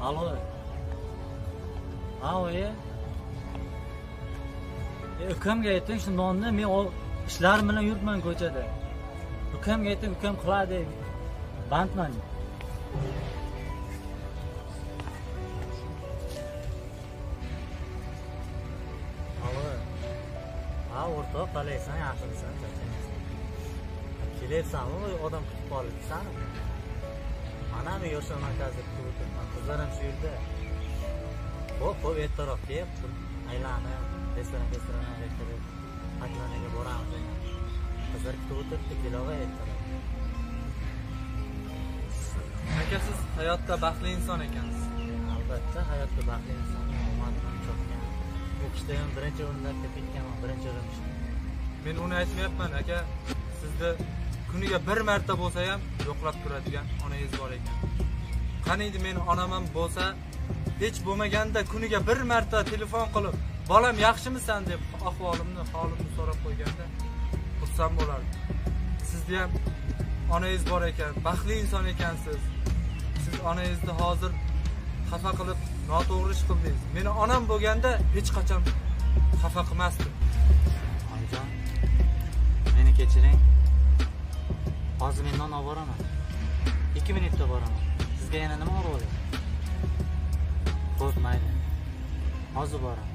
Alo. Ha, oyi. Ukamga ayting shu nonni men ishlarim bilan yuribman ko'chada. Ukamga ayting, ukam qiladi. Bandman. Alo. Ha, o'rtoq, qalaysan, yaxshisan, charchamaysan. Kelayapsanmi, odam kutib qolibsan. Mana men yoshlar markazida kutib o'tirman. Qizlar ham shu yerda. Xo'p, ertaroq kelib, aylanib, restoranga kirib, xatlanaga boramiz. Qizlar kutib o'tiribdi, kelog'ay ertaroq. Aka, siz hayotda baxtli inson ekansiz. Albatta, hayotda baxtli inson. Omadman chopgan. O'qishda ham birinchi o'rinlarga ketganman, birinchi urinishda. Men uni aytmayapman, aka. Sizda kuniga bir marta bo'lsa ham yo'qlab turadigan onangiz bor ekan. Qaniydi men onam ham bo'lsa, hech bo'lmaganda kuniga bir marta telefon qilib, "Bolam, yaxshimisan?" deb ahvolimni, holimni so'rab qo'yganda xursand bo'lardim. Sizda ham onangiz bor ekan, baxtli inson ekansiz. Siz onangizni hozir xafa qilib, noto'g'ri ish qildingiz. Meni onam bo'lganda hech qachon xafa qilmasdim. Oyijon, meni kechiring. Hozir men non olib boraman. 2 minutda boraman. Sizga yana nima o'rg'olyapti? Xo'p, mayli. Hozir boraman.